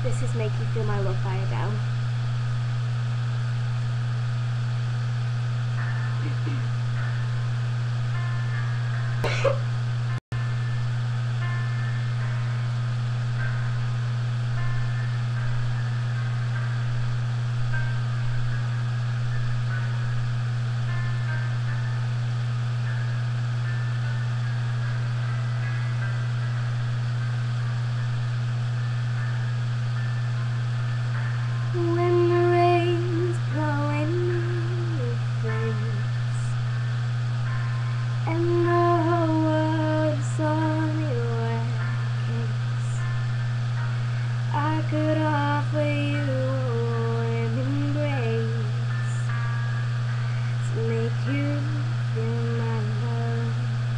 This is Make You Feel My Love by Adele. When the rain's blowing in your face and the whole world's on your case, I could offer you a warm embrace to make you feel my love.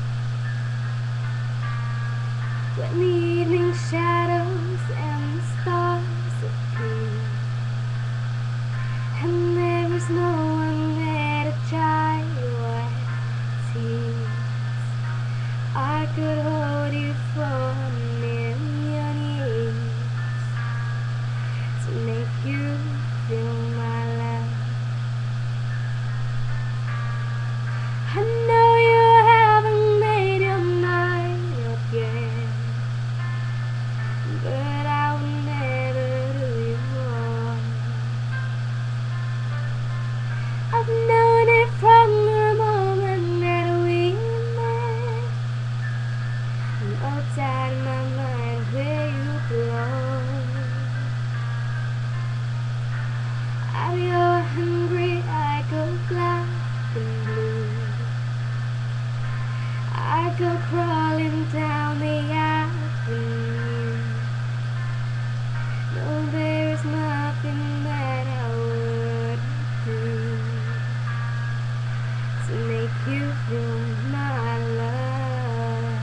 When the evening shadows and the stars appear, and there is no one there to dry your tears, I could hold you for a million years to make you feel my love. I know you haven't made your mind up yet, but I will never do you wrong. I've known it from the moment that we met. I'm outside of my mind where you belong. Out of your hungry, I go black and blue. I go crawling down the avenue. No, there is nothing that I wouldn't do to make you feel my love.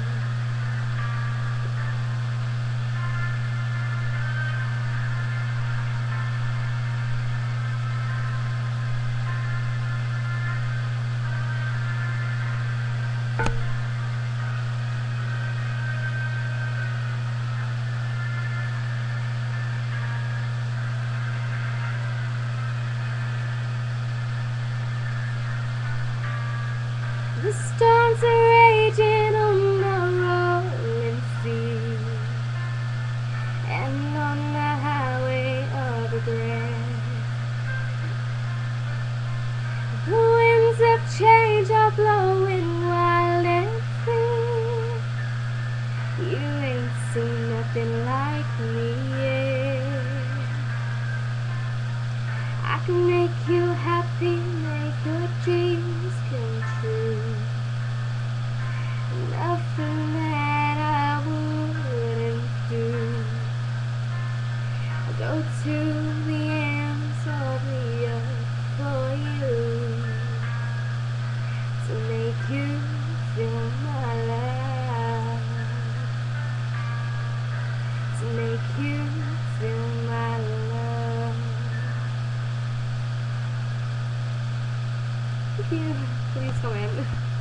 The storms are raging on the rolling sea and on the highway of regret. The winds of change are blowing wild and free. You ain't seen nothing like me yet. I can make you happy, make your dreams come true. Nothing that I wouldn't do. I go to the ends of the earth for you to make you feel my love, to make you feel my love. Thank you. Please comment.